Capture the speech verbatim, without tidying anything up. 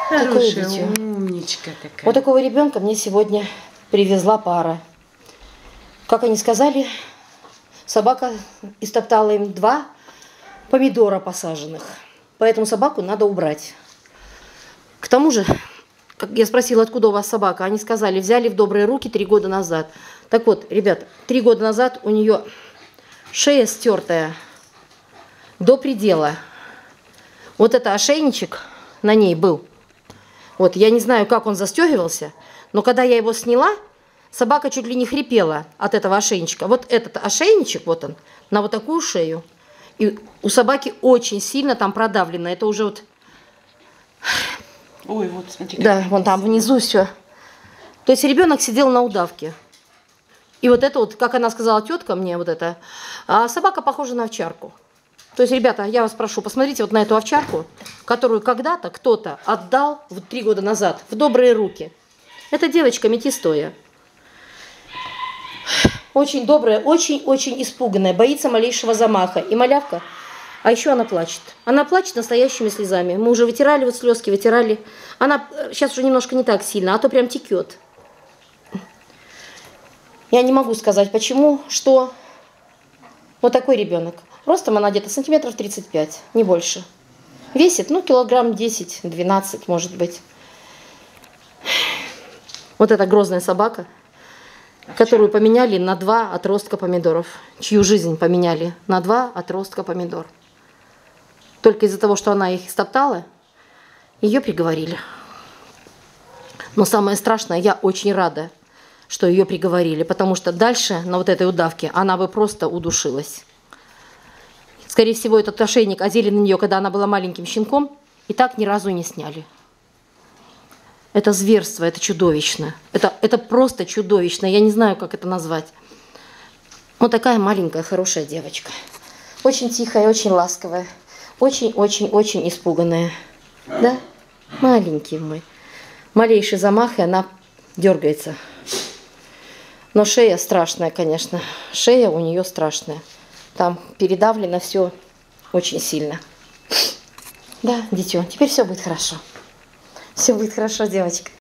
Хорошая, умничка такая. Вот такого ребенка мне сегодня привезла пара. Как они сказали, собака истоптала им два помидора посаженных. Поэтому собаку надо убрать. К тому же, как я спросила, откуда у вас собака, они сказали, взяли в добрые руки три года назад. Так вот, ребят, три года назад у нее шея стертая до предела. Вот это ошейничек на ней был. Вот, я не знаю, как он застегивался, но когда я его сняла, собака чуть ли не хрипела от этого ошейничка. Вот этот ошейничек, вот он, на вот такую шею. И у собаки очень сильно там продавлено. Это уже вот... Ой, вот смотрите. Да, вон там внизу все. То есть ребенок сидел на удавке. И вот это вот, как она сказала тетка мне, вот это, а собака похожа на овчарку. То есть, ребята, я вас прошу, посмотрите вот на эту овчарку, которую когда-то кто-то отдал вот три года назад в добрые руки. Это девочка метистая. Очень добрая, очень-очень испуганная, боится малейшего замаха. И малявка, а еще она плачет. Она плачет настоящими слезами. Мы уже вытирали вот слезки, вытирали. Она сейчас уже немножко не так сильно, а то прям текет. Я не могу сказать, почему, что вот такой ребенок. Ростом она где-то сантиметров тридцать пять, не больше. Весит, ну, килограмм десять-двенадцать, может быть. Вот эта грозная собака, которую поменяли на два отростка помидоров. Чью жизнь поменяли на два отростка помидор. Только из-за того, что она их стоптала, ее приговорили. Но самое страшное, я очень рада, что ее приговорили, потому что дальше на вот этой удавке она бы просто удушилась. Скорее всего, этот ошейник одели на нее, когда она была маленьким щенком, и так ни разу не сняли. Это зверство, это чудовищно. Это, это просто чудовищно. Я не знаю, как это назвать. Вот такая маленькая, хорошая девочка. Очень тихая, очень ласковая. Очень-очень-очень испуганная. Да? Маленький мой. Малейший замах, и она дергается. Но шея страшная, конечно. Шея у нее страшная. Там передавлено все очень сильно. Да, дитё, теперь все будет хорошо. Все будет хорошо, девочка.